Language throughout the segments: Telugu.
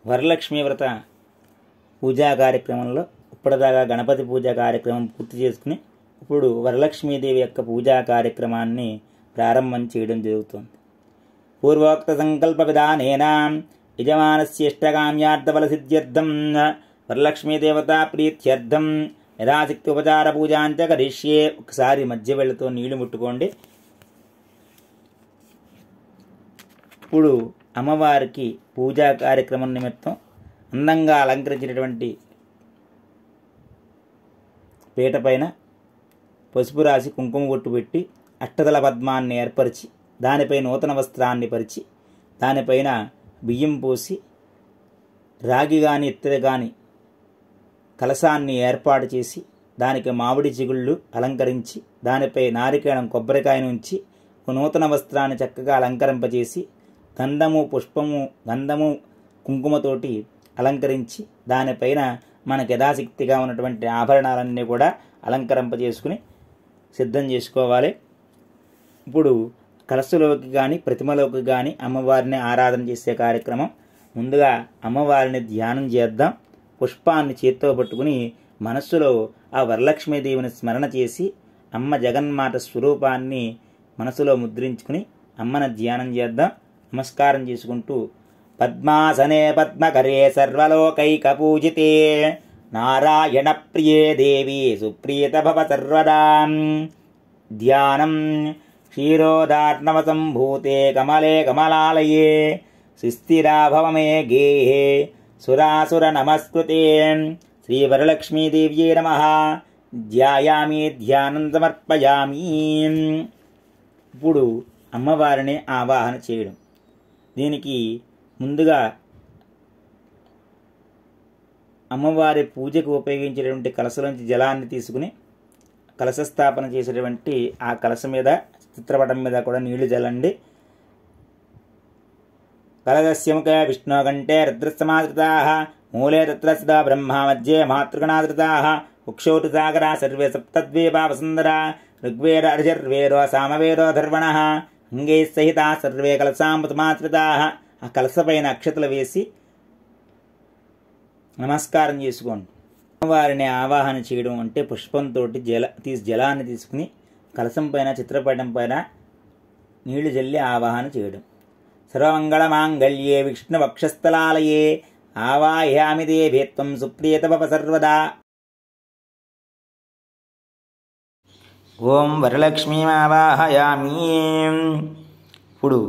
వరలక్ష్మీ వ్రత పూజా కార్యక్రమంలో ఇప్పటిదాకా గణపతి పూజ కార్యక్రమం పూర్తి చేసుకుని ఇప్పుడు వరలక్ష్మీదేవి యొక్క పూజా కార్యక్రమాన్ని ప్రారంభం చేయడం జరుగుతుంది. పూర్వోక్త సంకల్ప విధానేన యజమానస్య ఇష్టకామ్యార్థఫల సిద్ధ్యర్థం వరలక్ష్మీదేవత ప్రీత్యర్థం యథాశక్తి ఉపచార పూజాంచ కరిష్యే. ఒకసారి మధ్య వేళ్ళతో నీళ్లు ముట్టుకోండి. ఇప్పుడు అమ్మవారికి పూజా కార్యక్రమం నిమిత్తం అందంగా అలంకరించినటువంటి పీట పైన పసుపు రాసి కుంకుమ బొట్టు పెట్టి అష్టదళ పద్మాన్ని ఏర్పరిచి దానిపై నూతన వస్త్రాన్ని పరిచి దానిపైన బియ్యం పోసి రాగి కానీ ఇత్తడి కానీ కలశాన్ని ఏర్పాటు చేసి దానికి మామిడి చిగుళ్ళు అలంకరించి దానిపై నారికేళం కొబ్బరికాయను ఉంచి నూతన వస్త్రాన్ని చక్కగా అలంకరింపజేసి గంధము కుంకుమతోటి అలంకరించి దానిపైన మనకు యథాశక్తిగా ఉన్నటువంటి ఆభరణాలన్నీ కూడా అలంకరింపజేసుకుని సిద్ధం చేసుకోవాలి. ఇప్పుడు కలశలోకి కానీ ప్రతిమలోకి కానీ అమ్మవారిని ఆరాధన చేసే కార్యక్రమం. ముందుగా అమ్మవారిని ధ్యానం చేద్దాం. పుష్పాన్ని చేత్తో పట్టుకుని మనస్సులో ఆ వరలక్ష్మీదేవిని స్మరణ చేసి అమ్మ జగన్మాత స్వరూపాన్ని మనసులో ముద్రించుకుని అమ్మను ధ్యానం చేద్దాం. నమస్కారం చేసుకుంటూ పద్మాసనే పద్మకరే సర్వలోకైక పూజితే నారాయణ ప్రియే దేవి సుప్రీత భవ సర్వదా. ధ్యానం క్షీరోదార్ణవ సంభూతే కమలే కమలాలయే సుస్థిరా భవ మే గేహే సురాసుర నమస్కృతే. శ్రీ వరలక్ష్మీదేవ్యే నమః. ధ్యాయామి ధ్యానం సమర్పయామి. ఇప్పుడు అమ్మవారిని ఆవాహన చేయడం. దీనికి ముందుగా అమ్మవారి పూజకు ఉపయోగించేటువంటి కలశలోంచి జలాన్ని తీసుకుని కలశస్థాపన చేసేటువంటి ఆ కలశ మీద చిత్రపటం మీద కూడా నీళ్లు జల్లండి. కలశస్యముఖే విష్ణుకంఠే రుద్రసమాశ్రితాః మూలే తత్ర సదా బ్రహ్మ మధ్యే మాతృగణాశ్రితాః ఉక్షోటు సాగరా సర్వే సప్తద్వీపా వసుంధరా ఋగ్వేద అర్జర్వేదో సామవేదో ధర్వణః అంగే సహిత సర్వే కలశామృతమాశ్రితాః. ఆ కలశ పైన అక్షతలు వేసి నమస్కారం చేసుకోండి. అమ్మవారిని ఆవాహన చేయడం అంటే పుష్పంతో జలాన్ని తీసుకుని కలశం పైన చిత్రపటం పైన నీళ్లు జల్లి ఆవాహన చేయడం. సర్వమంగళ మాంగళ్యే విష్ణు వక్షస్థలాలయే ఆవాహయామి దేవే త్వం సుప్రీత భవ సర్వదా. ఓం వరలక్ష్మీమావాహయామి. ఇప్పుడు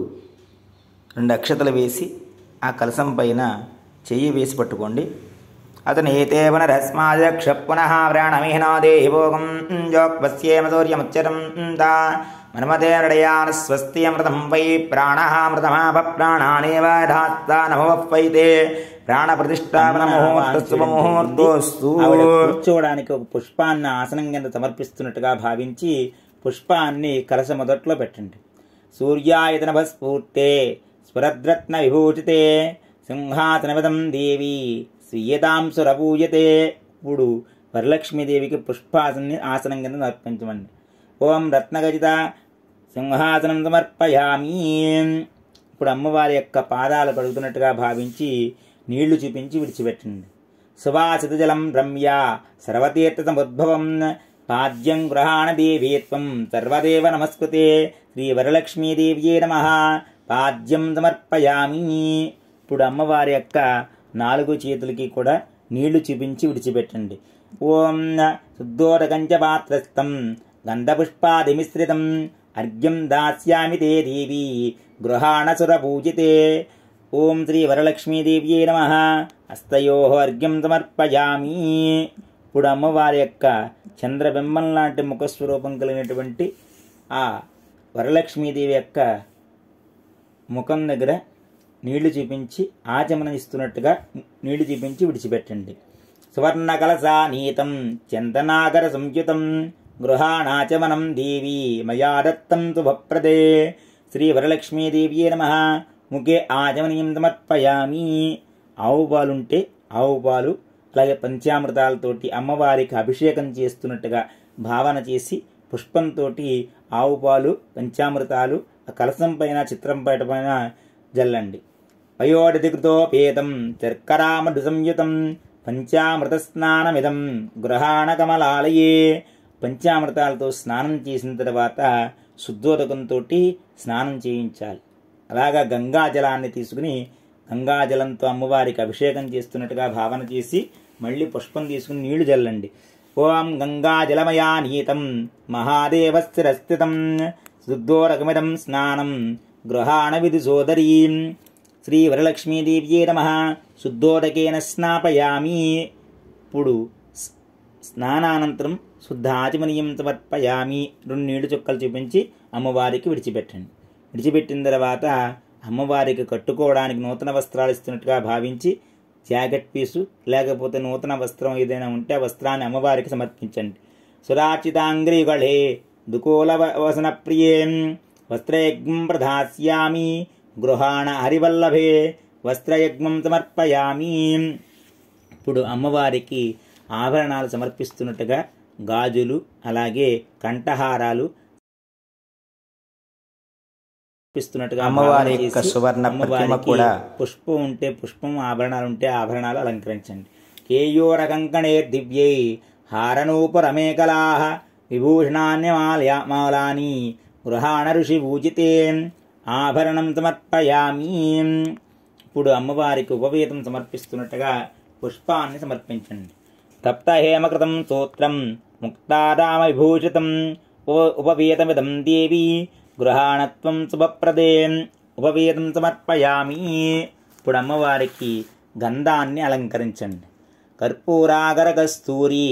2 అక్షతలు వేసి ఆ కలశం పైన చెయ్యి వేసి పట్టుకోండి. అతను ఏతేవన రస్మాదక్ష పునః వ్రాణమిహినో దేహి భోగం జోక్వస్యేమ సూర్యముచ్చరం తా మనమతే నడయాన స్వస్తి అమృతం వై ప్రాణః అమృతమాప ప్రాణానేవ ధాత్తా నమోపైతే ప్రాణ ప్రతిష్టాపన ముహూర్తోస్తు. కూర్చోవడానికి ఒక పుష్పాన్ని ఆసనం కింద సమర్పిస్తున్నట్టుగా భావించి పుష్పాన్ని కలశ మొదట్లో పెట్టండి. సూర్యాయతన భస్ఫూర్తే స్వరద్రత్న విభూషితే సింహాసనవదం దేవి స్వీయతాం సురపూజతే. ఇప్పుడు వరలక్ష్మీదేవికి పుష్పాసనాన్ని ఆసనం కింద సమర్పించమండి. ఓం రత్నగజిత సింహాసనం సమర్పయామి. ఇప్పుడు అమ్మవారి యొక్క పాదాలు కడుగుతున్నట్టుగా భావించి నీళ్లు చూపించి విడిచిపెట్టండి. సువాసిత జలం రమ్య సర్వతీర్థ సముద్భవం పాద్యం గృహాణ దేవీత్వం సర్వదేవ నమస్కృతే. శ్రీ వరలక్ష్మీదేవ్యే నమః. పాద్యం సమర్పయామి. ఇప్పుడు అమ్మవారి యొక్క 4 చేతులకి కూడా నీళ్లు చూపించి విడిచిపెట్టండి. ఓం శుద్ధోదకంచ పాత్రస్థం గంధపుష్పాదిమిశ్రితం అర్ఘ్యం దాస్యామి తే దేవి గృహాణ సురపూజితే. ఓం శ్రీ వరలక్ష్మీదేవ్యే నమః. హస్తయోః అర్ఘ్యం సమర్పయామి. ఇప్పుడు అమ్మవారి యొక్క చంద్రబింబం లాంటి ముఖస్వరూపం కలిగినటువంటి ఆ వరలక్ష్మీదేవి యొక్క ముఖం దగ్గర నీళ్లు చూపించి ఆచమనం ఇస్తున్నట్టుగా నీళ్లు చూపించి విడిచిపెట్టండి. సువర్ణ కలశానీతం చందనాగర సంయుతం గృహాణాచమనం దేవి మయా దత్తం శుభప్రదే. శ్రీ వరలక్ష్మీదేవ్యే నమః. ముఖే ఆచమనీయం సమర్పయామి. ఆవు పాలుంటే ఆవు పాలు అలాగే పంచామృతాలతోటి అమ్మవారికి అభిషేకం చేస్తున్నట్టుగా భావన చేసి పుష్పంతో ఆవు పాలు పంచామృతాలు ఆ కలశం పైన చిత్రం పైన జల్లండి. పయోడికృతోపేతం శర్కరామృత సంయుతం పంచామృత స్నానమిదం గృహాణ కమలాలయే. పంచామృతాలతో స్నానం చేసిన తర్వాత శుద్ధోదకంతో స్నానం చేయించాలి. అలాగా గంగాజలాన్ని తీసుకుని గంగాజలంతో అమ్మవారికి అభిషేకం చేస్తున్నట్టుగా భావన చేసి మళ్ళీ పుష్పం తీసుకుని నీళ్లు జల్లండి. ఓం గంగాజలమయా నీతం మహాదేవస్థిరస్థితం శుద్ధోరకమిదం స్నానం గృహాణ విధి సోదరీం శ్రీ వరలక్ష్మీదేవ్యే నమః శుద్ధోదకేన స్నాపయామి. ఇప్పుడు స్నానానంతరం శుద్ధాచమనీయం సమర్పయామి. 2 నీళ్లు చుక్కలు చూపించి అమ్మవారికి విడిచిపెట్టండి. విడిచిపెట్టిన తర్వాత అమ్మవారికి కట్టుకోవడానికి నూతన వస్త్రాలు ఇస్తున్నట్టుగా భావించి జాకెట్ పీసు లేకపోతే నూతన వస్త్రం ఏదైనా ఉంటే ఆ వస్త్రాన్ని అమ్మవారికి సమర్పించండి. సురాచితాంగ్రియుగళే దుకోల వసన ప్రియేం వస్త్రయజ్ఞం ప్రధాస్యామి గృహాణ హరివల్లభే వస్త్రయజ్ఞం సమర్పయామి. ఇప్పుడు అమ్మవారికి ఆభరణాలు సమర్పిస్తున్నట్టుగా గాజులు అలాగే కంఠహారాలు సమర్పిస్తున్నట్టుగా అమ్మవారి యొక్క సువర్ణ ప్రతిమ కూడా పుష్పం ఉంటే పుష్పం, ఆభరణాలు ఉంటే ఆభరణాలు అలంకరించండి. కేయోర కంకణే దివ్యై హారనూపురమేకలా విభూషణాన్యమాలాని గృహాణ ఋషి పూజితే ఆభరణం సమర్పయామి. ఇప్పుడు అమ్మవారికి ఉపవేతం సమర్పిస్తున్నట్టుగా పుష్పాన్ని సమర్పించండి. తప్త హేమకృతం సూత్రం ముక్తారామ విభూషితం ఉపవేతమిదం దేవి గృహాణత్వం శుభప్రదే ఉపవేతం సమర్పయామి. ఇప్పుడు అమ్మవారికి గంధాన్ని అలంకరించండి. కర్పూరాగర కస్తూరి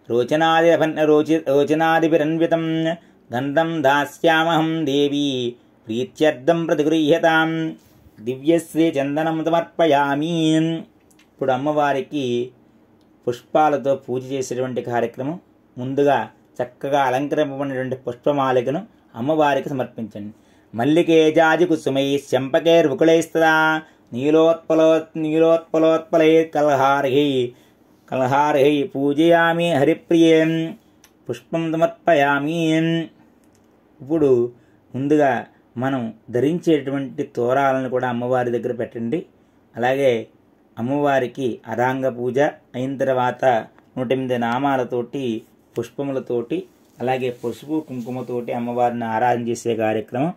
రోచనాదిభిరన్వితం గంధం దాస్యామహం దేవి ప్రీత్యర్థం ప్రతిగృహ్యతాం దివ్యశ్రీ చందనం సమర్పయామి. ఇప్పుడు అమ్మవారికి పుష్పాలతో పూజ చేసేటువంటి కార్యక్రమం. ముందుగా చక్కగా అలంకరింపబడినటువంటి పుష్పమాలికను అమ్మవారికి సమర్పించండి. మల్లికే జాజి కుసుమై శంపకైర్ముకుళైస్తదా నీలోత్పలోత్పలై కల్హార్హై పూజయామి హరిప్రియం పుష్పం సమర్పయామి. ఇప్పుడు ముందుగా మనం ధరించేటువంటి తోరాలను కూడా అమ్మవారి దగ్గర పెట్టండి. అలాగే అమ్మవారికి అరాంగ పూజ అయిన తర్వాత 108 నామాలతోటి పుష్పములతోటి అలాగే పసుపు కుంకుమతోటి అమ్మవారిని ఆరాధన చేసే కార్యక్రమం.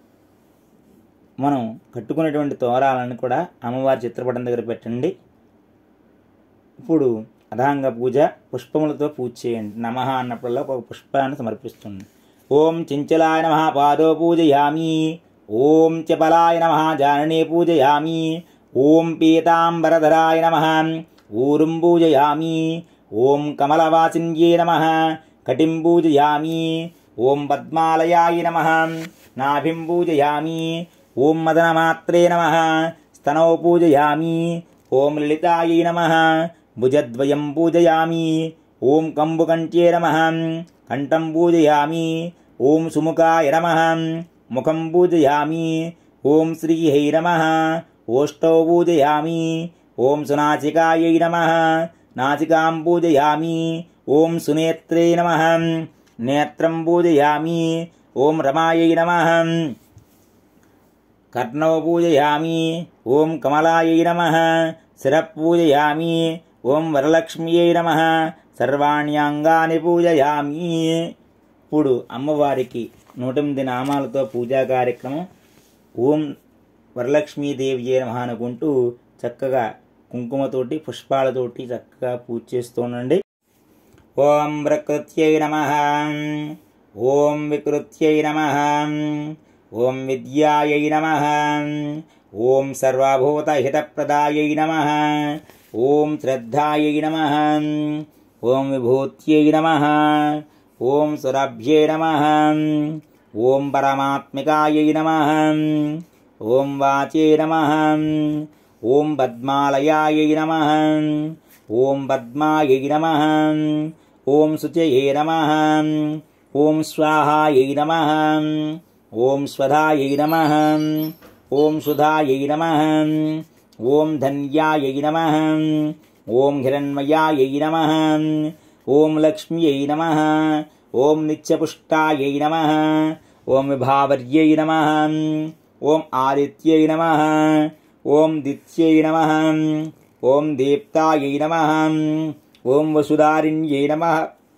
మనం కట్టుకునేటువంటి తోరాలను కూడా అమ్మవారి చిత్రపటం దగ్గర పెట్టండి. ఇప్పుడు అరాంగ పూజ పుష్పములతో పూజ చేయండి. నమః అన్నప్పుడల్లా ఒక పుష్పాన్ని సమర్పిస్తుంది. ఓం చించలాయ నమః పాదో పూజయామి. ఓం చపలాయ నమః జాననే పూజయామి. ఓం పీతాంబరధరాయ నమః ఊరుం పూజయామి. ఓం కమలవాసిన్యే నమః కటిం పూజయామి. ఓం పద్మాలయాయ నమః నాభిం పూజయామి. ఓం మదనమాత్రే నమః స్తనౌ పూజయామి. ఓం లలితాయై నమః భుజద్వయం పూజయామి. ఓం కంబుకంఠ్యే నమః కంఠం పూజయామి. ఓం సుముఖాయ నమః ముఖం పూజయామి. ఓం శ్రీహై నమః ఓష్టౌ పూజయామి. ఓం సునాసికాయై నమః నాసికాం పూజయామి. ఓం సునేత్రే నమః నేత్రం పూజయామి. ఓం రమాయై నమః కర్ణౌ పూజయామి. ఓం కమలాయై నమః శిరః పూజయామి. ఓం వరలక్ష్మ్యై నమః సర్వాణ్యాంగాని పూజయామి. ఇప్పుడు అమ్మవారికి 108 నామాలతో పూజా కార్యక్రమం. ఓం వరలక్ష్మీదేవియే నమః అనుకుంటూ చక్కగా కుంకుమతోటి పుష్పాలతోటి చక్కగా పూజ చేస్తూ ఉండండి. ఓం ప్రకృత్యై నమః. ఓం వికృత్యై నమః. ఓం విద్యాయై నమః. ఓం సర్వభూతహితప్రదాయై నమః. ఓం శ్రద్ధాయై నమః. ఓం విభూత్యై నమః. ఓం సురభ్యై నమః. ఓం పరమాత్మికాయై నమః. ఓం వాచే నమః. ఓం పద్మాలయాయై నమః. ఓం పద్మాయై నమః. ఓం శుచయే నమః. ఓం స్వాహాయై నమః. ఓం స్వధాయై నమః. ఓం సుధాయై నమః. ఓం ధన్యాయై నమః. ఓం హిరణ్మయాయై నమః. ఓం లక్ష్మ్యై నమః. ఓం నిత్యపుష్టాయై నమః. ఓం విభావర్యై నమః. ఓం ఆదిత్యై నమః. ఓం దిత్యై నమః. ఓం దీప్తాయై నమః. ఓం వసుధారిణ్యై నమః.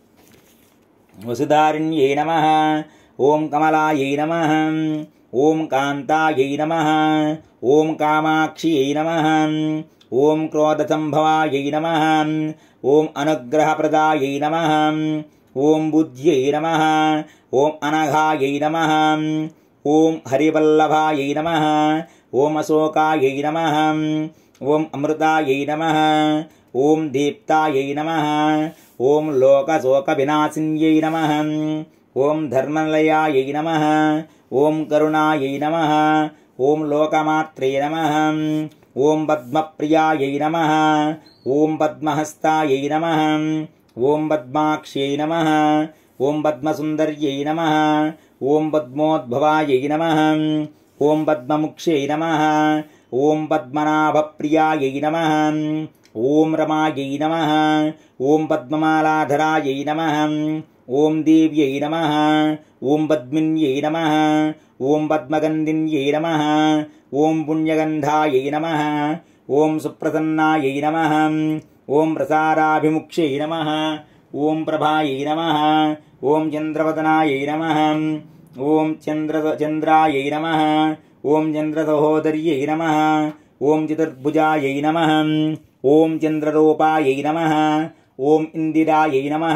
వసుధారిణ్యై నమః. ఓం కమలాయై నమః. ఓం కాంతాయై నమః. ఓం కామాక్షియై నమః. ఓం క్రోధసంభవాయై నమః. ఓం అనుగ్రహప్రదాయై నమః. ఓం బుద్ధ్యై నమః. ఓం అనఘాయై నమః. ఓం హరివల్లభాయై నమః. ఓం అశోకాయై నమః. ఓం అమృతాయై నమః. ఓం దీప్తాయై నమః. ఓం లోకశోకవినాశిన్యై నమః. ఓం ధర్మనిలయాయై నమః. ఓం కరుణాయై నమః. ఓం లోకమాత్రే నమః. ఓం పద్మప్రియాయై నమః. ఓం పద్మహస్తాయై నమః. ఓం పద్మాక్ష్యై నమః. ఓం పద్మసుందర్యై నమః. ఓం పద్మోద్భవాయై నమః. ఓం పద్మముక్ష్యై నమః. ఓం పద్మనాభప్రియాయై నమః. ఓం రమాయై నమః. ఓం పద్మమాలాధరాయై నమః. ఓం దేవ్యై నమః. ఓం పద్మిన్యై నమః. ఓం పద్మగంధిన్యై నమః. ఓం పుణ్యగంధాయై నమః. ఓం సుప్రసన్నాయై నమః. ఓం ప్రసారాభిముక్ష్యై నమః. ఓం ప్రభాయై నమః. ఓం చంద్రవదనాయై నమః. ఓం చంద్రాయై నమః. ఓం చంద్రసహోదర్యై నమః. ఓం చతుర్భుజాయై నమః. ఓం చంద్రరూపాయై నమః. ఓం ఇందిరాయై నమః.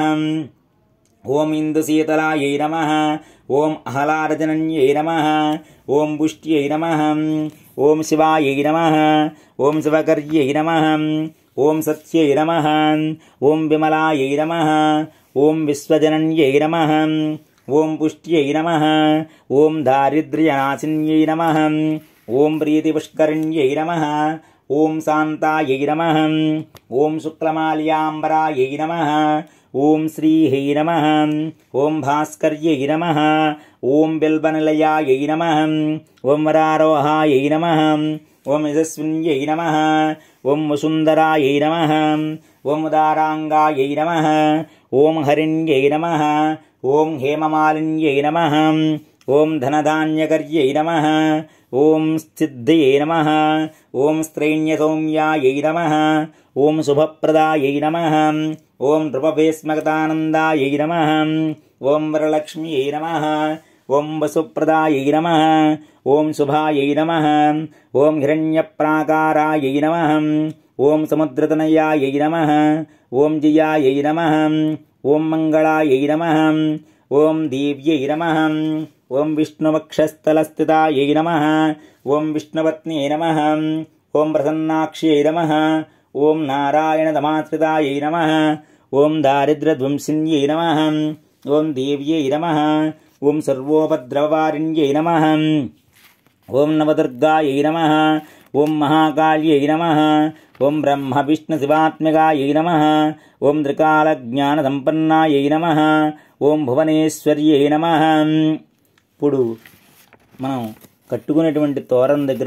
ఓం ఇందుశీతలాయై నమః. ఓం ఆహ్లాదజనన్యై నమః. ఓం పుష్ట్యై నమః. ఓం శివాయై నమః. ఓం శివకర్యై నమః. ఓం సత్యై నమః. ఓం విమలాయై నమః. ఓం విశ్వజనన్యై నమః. ఓం పుష్ట్యై నమః. ఓం దారిద్ర్యనాశిన్యై నమః. ఓం ప్రీతిపుష్కరిణ్యై నమః. ఓం శాంతాయై నమః. ఓం శుక్లమాల్యాంబరాయై నమః. ఓం శ్రీహై నమః. ఓం భాస్కర్యై నమః. ఓం బిల్వనిలయాయై నమః. ఓం వరారోహాయై నమః. ఓం యశస్విన్యై నమః. ఓం వసుందరాయై నమః. ఓం ఉదారాంగాయై నమః. ఓం హరిణ్యై నమః. ఓం హేమమాలిన్యై నమః. ఓం ధనధాన్యకర్యై నమః. ఓం సిద్ధయై నమః. ఓం స్త్రైణ్యసౌమ్యాయై నమః. ఓం శుభప్రదాయై నమః. ఓం నృపభేస్మగతానందాయై నమః. ఓం వరలక్ష్మ్యై నమః. ఓం వసుప్రదాయై నమః. ఓం శుభాయై నమః. ఓం హిరణ్యప్రాకారాయై నమః. ఓం సముద్రతనయాయై నమః. ఓం జయాయై నమః. ఓం మంగళాయై నమః. ఓం దేవ్యై నమః. ఓం విష్ణువక్షస్థలస్థితాయై నమః. ఓం విష్ణుపత్న్యై నమః. ఓం ప్రసన్నాక్ష్యై నమః. ఓం నారాయణతమాశ్రితాయై నమః. ఓం దారిద్ర్యధ్వంసిన్యై నమః. ఓం దేవ్యై నమః. ఓం సర్వోపద్రవవారిణ్యై నమః. ఓం నవదుర్గాయై నమః. ఓం మహాకాళ్యై నమః. ఓం బ్రహ్మ విష్ణు శివాత్మికాయై నమః. ఓం త్రికాలజ్ఞానసంపన్నాయై నమః. ఓం భువనేశ్వర్యై నమః. ఇప్పుడు మనం కట్టుకునేటువంటి తోరం దగ్గర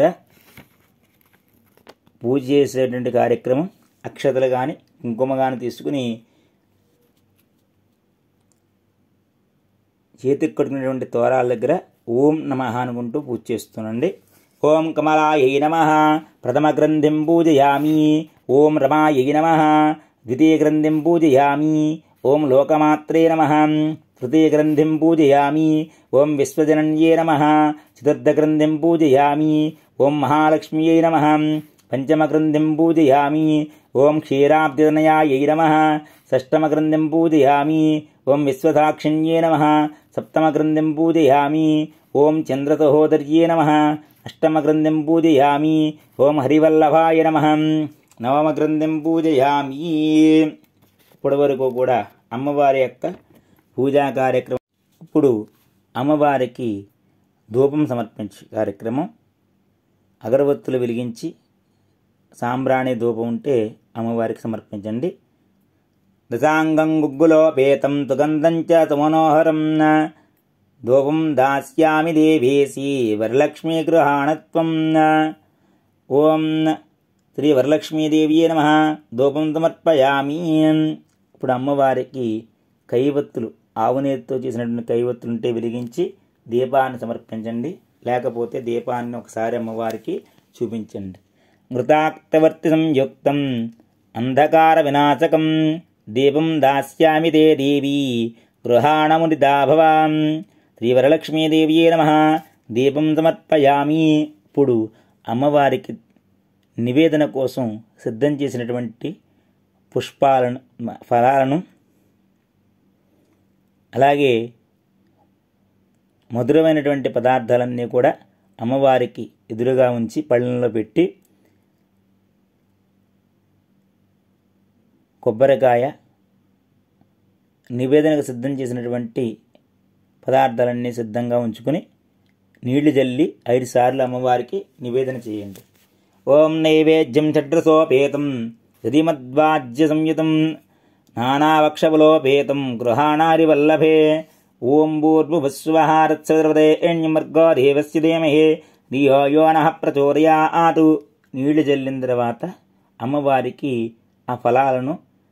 పూజ చేసేటువంటి కార్యక్రమం అక్షతలు కానీ కుంకుమ కానీ తీసుకుని చేతికి కట్టుకునేటువంటి తోరాల దగ్గర ఓం నమః అనుకుంటూ పూజ చేస్తున్నాండి. ఓం కమలాయై నమః. ప్రథమ గ్రంథిం పూజయామి. ఓం రమాయై నమః. ద్వితీయ గ్రంథిం పూజయామి. ఓం లోకమాత్రే నమః. తృతీయ గ్రంథిం పూజయామి. ఓం విశ్వజనన్యే నమః. చతుర్థ గ్రంథిం పూజయామి. ఓం మహాలక్ష్మ్యై నమః. పంచమ గ్రంథిం పూజయామి. ఓం క్షీరాబ్దితనయాయై నమః. షష్టమ గ్రంథిం పూజయామి. ఓం విశ్వసాక్షిణ్యే నమః. సప్తమ గ్రంథిం పూజయామి. ఓం చంద్రసహోదర్యే నమః. అష్టమ గ్రంథిం పూజయామి. ఓం హరివల్లభాయ నమః. నవమ గ్రంథిం పూజయామి. ఇప్పటి వరకు కూడా అమ్మవారి యొక్క పూజా కార్యక్రమం. ఇప్పుడు అమ్మవారికి ధూపం సమర్పించే కార్యక్రమం. అగరబత్తులు వెలిగించి సాంబ్రాణి ధూపం ఉంటే అమ్మవారికి సమర్పించండి. దశాంగం గుగ్గులోపేతం తుగంధం చ సుమనోహరం ధూపం దాస్యామి దేవేసి వరలక్ష్మీ గృహాణత్వం. ఓం శ్రీ వరలక్ష్మీదేవియే నమః. ధూపం సమర్పయామి. ఇప్పుడు అమ్మవారికి కైవత్తులు, ఆవునేతితో చేసినటువంటి కైవత్తులు ఉంటే వెలిగించి దీపాన్ని సమర్పించండి. లేకపోతే దీపాన్ని ఒకసారి అమ్మవారికి చూపించండి. మృతాక్తవర్తి సంయుక్తం అంధకార వినాశకం దీపం దాస్యామి తే దేవీ గృహాణమునిదా భవాం. శ్రీ వరలక్ష్మీదేవియే నమః. దీపం సమర్పయామి. ఇప్పుడు అమ్మవారికి నివేదన కోసం సిద్ధం చేసినటువంటి పుష్పాలను, ఫలాలను, అలాగే మధురమైనటువంటి పదార్థాలన్నీ కూడా అమ్మవారికి ఎదురుగా ఉంచి పళ్ళెంలో పెట్టి కొబ్బరికాయ, నివేదనకు సిద్ధం చేసినటువంటి పదార్థాలన్నీ సిద్ధంగా ఉంచుకొని నీళ్లు జల్లి 5 సార్లు అమ్మవారికి నివేదన చేయండి. ఓం నైవేద్యం షడ్రసోపేతం యదిమద్వాజ్య సంయుతం నానావక్షబలోపేతం గృహాణారి వల్లభే. ఓం భూర్భువస్సువః తత్సవితుర్వరేణ్యం దేవస్య ధీమహి ధియో యో నః ప్రచోదయాత్. నీళ్లు జల్లిన తర్వాత అమ్మవారికి ఆ ఫలాలను,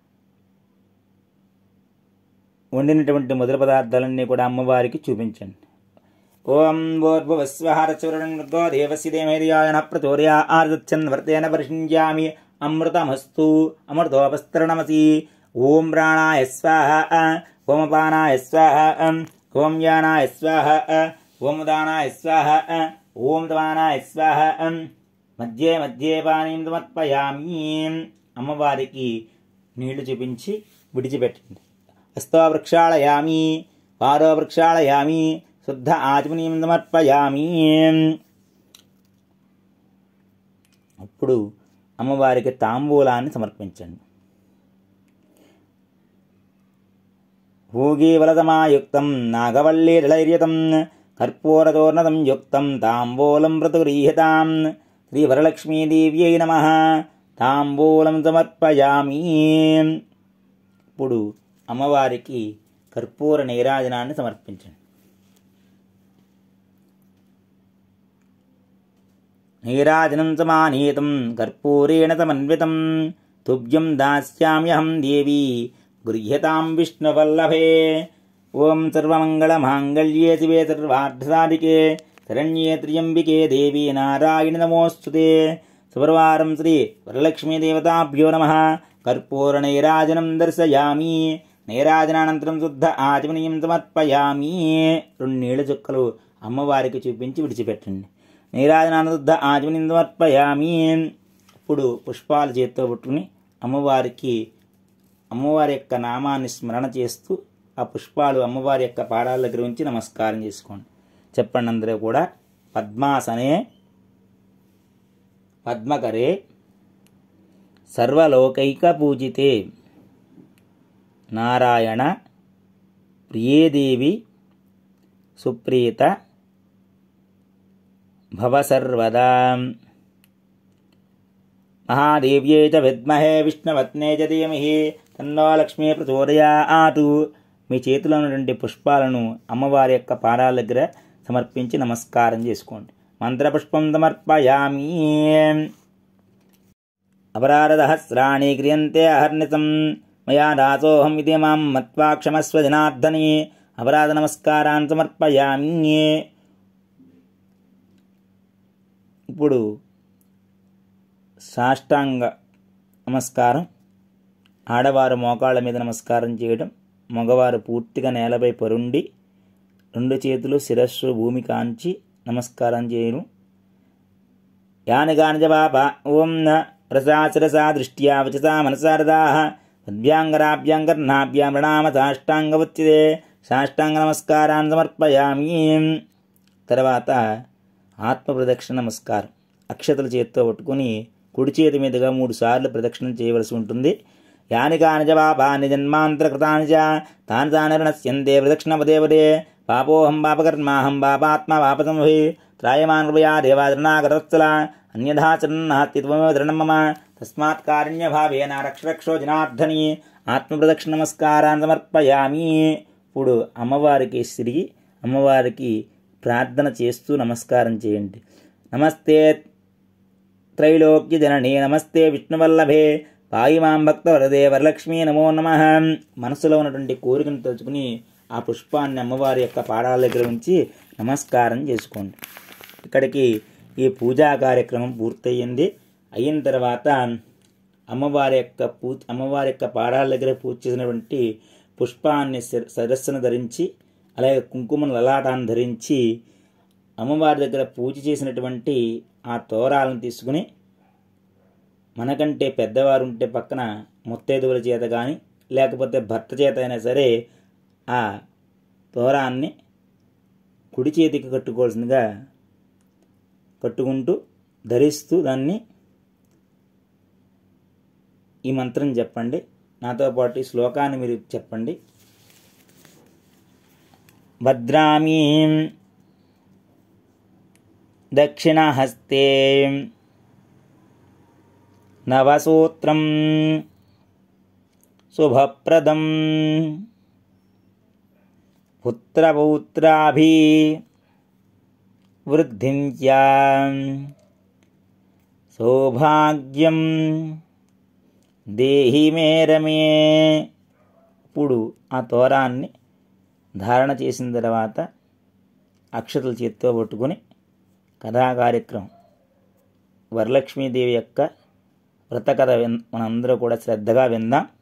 వండినటువంటి మొదటి పదార్థాలన్నీ కూడా అమ్మవారికి చూపించండి. ఓం భూర్భువస్సువః తత్సవితుర్వరేణ్యం దేవస్య ధీమహి ధియో యో నః ప్రచోదయాత్ తచ్చన్వర్తేన పరిషించామి అమృతమస్తు అమృతోపస్తరణమసి. ఓం ప్రాణాయ స్వాహా, ఓం అపానాయ స్వాహా, ఓం యానాయ స్వాహా, ఓం ఉదానాయ స్వాహా, ఓం తమానాయ స్వాహా. మధ్యే మధ్యే పానీయం సమర్పయామి. అమ్మవారికి నీళ్లు చూపించి విడిచిపెట్టండి. హస్తో వృక్షాళయామి, పాదో వృక్షాళయామి, శుద్ధ ఆచమనీయం సమర్పయామి. అప్పుడు అమ్మవారికి తాంబూలాన్ని సమర్పించండి. భూగీవలతమాయుక్తం నాగవల్లీలైర్యతం కర్పూరతోర్ణతం యుక్తం తాంబూలం ప్రతుగృహ్యతాం. శ్రీ వరలక్ష్మీదేవ్యై నమః. తాంబూలం సమర్పయామి. ఇప్పుడు అమ్మవారికి కర్పూర నీరాజనాన్ని సమర్పించండి. నీరాజనం సమానీతం కర్పూరేణ సమన్వితం తుభ్యం దాస్యామ్యహం దేవీ గృహ్యతాం విష్ణువల్లభే. ఓం సర్వమంగళమాంగళ్యే శివే సర్వార్థసాధికే శరణ్యే త్ర్యంబికే దేవీ నారాయణి నమోస్తుతే. సుప్రభాతం. శ్రీ వరలక్ష్మీదేవతాభ్యో నమః. కర్పూర నీరాజనం దర్శయామి. నీరాజనానంతరం శుద్ధ ఆచమనీయం సమర్పయామి. 2 నీళ్ల చుక్కలు అమ్మవారికి చూపించి విడిచిపెట్టండి. నీరాజనానంతరం శుద్ధ ఆచమనీయం సమర్పయామి. ఇప్పుడు పుష్పాలు చేత్తో పట్టుకుని అమ్మవారి యొక్క నామాన్ని స్మరణ చేస్తూ ఆ పుష్పాలు అమ్మవారి యొక్క పాదాల దగ్గర ఉంచి నమస్కారం చేసుకోండి. చెప్పండి అందరూ కూడా. పద్మాసనే పద్మకరే సర్వలోకైక పూజితే నారాయణ ప్రియేదేవి సుప్రీత భవ సర్వదా. మహాదేవ్యై చ విద్మహే విష్ణుపత్నే చ ధీమహి తన్నో లక్ష్మీ ప్రచోదయాత్. మీ చేతిలో ఉన్నటువంటి పుష్పాలను అమ్మవారి యొక్క పాదాల దగ్గర సమర్పించి నమస్కారం చేసుకోండి. మంత్రపుష్పం సమర్పయామి. అపరాధసహస్రాణి క్రియంతే అహర్నిశం మయా దాసోహం ఇది మాం మత్వా క్షమస్వ జనార్దని. అపరాధ నమస్కారాన్ని సమర్పయామి. ఇప్పుడు సాష్టాంగ నమస్కారం. ఆడవారు మోకాళ్ళ మీద నమస్కారం చేయడం, మగవారు పూర్తిగా నేలపై పరుండి 2 చేతులు శిరస్సు భూమి కాంచి నమస్కారం చేయను. యాని గాని చ పాప ఓం న రసా శిరసా దృష్ట్యా వచసా మనసారదాః పద్భ్యాంగరాభ్యాం కర్ణాభ్యాం ప్రణామ సాష్టాంగముచ్యతే. సాష్టాంగ నమస్కారాన్ని సమర్పయామి. తర్వాత ఆత్మప్రదక్షిణ నమస్కారం. అక్షతల చేతితో పట్టుకుని కుడి చేతి మీదుగా 3 సార్లు ప్రదక్షిణం చేయవలసి ఉంటుంది. యాని కాని చ పాపాని జన్మాంతరకృతాని చ తాని తాని రుణస్యంతే ప్రదక్షిణపదే పాపోహం పాపకర్మాహం పాపాత్మ పాపసంభవి త్రాయమాన్ కృపయా దేవాదరణాగరవత్సల అన్యథాచరణాస్తి త్వమేవ దృఢం మమ తస్మాత్ కారుణ్యభావేన రక్షరక్షో జనార్దని. ఆత్మప్రదక్షిణ నమస్కారాన్ని సమర్పయామి. ఇప్పుడు అమ్మవారికి తిరిగి అమ్మవారికి ప్రార్థన చేస్తూ నమస్కారం చేయండి. నమస్తే త్రైలోక్య జనని నమస్తే విష్ణువల్లభే పాయి మాం భక్త వరదే వరలక్ష్మీ నమో నమః. మనసులో ఉన్నటువంటి కోరికను తలుచుకుని ఆ పుష్పాన్ని అమ్మవారి యొక్క పాదాల దగ్గర ఉంచి నమస్కారం చేసుకోండి. ఇక్కడికి ఈ పూజా కార్యక్రమం పూర్తయింది. అయిన తర్వాత అమ్మవారి యొక్క పాదాల దగ్గర పూజ చేసినటువంటి పుష్పాన్ని శిరస్సును ధరించి, అలాగే కుంకుమను లలాటాన్ని ధరించి, అమ్మవారి దగ్గర పూజ చేసినటువంటి ఆ తోరాలను తీసుకుని, మనకంటే పెద్దవారు ఉంటే పక్కన ముత్తైదువుల చేత కానీ లేకపోతే భర్త చేత అయినా సరే ఆ తోరాన్ని కుడి చేతికి కట్టుకోవాల్సిందిగా కట్టుకుంటూ ధరిస్తూ దాన్ని ఈ మంత్రం చెప్పండి. నాతో పాటు ఈ శ్లోకాన్ని మీరు చెప్పండి. భద్రామీ దక్షిణహస్తే నవసూత్రం శుభప్రదం పుత్రపౌత్రాభి వృద్ధిం చ సౌభాగ్యం దేహి మే రమే. ఇప్పుడు ఆ తోరాన్ని ధారణ చేసిన తర్వాత అక్షతలు చేత్తో పట్టుకొని కథా కార్యక్రమం వరలక్ష్మీదేవి యొక్క వ్రత కథ మనందరూ కూడా శ్రద్ధగా విందాం.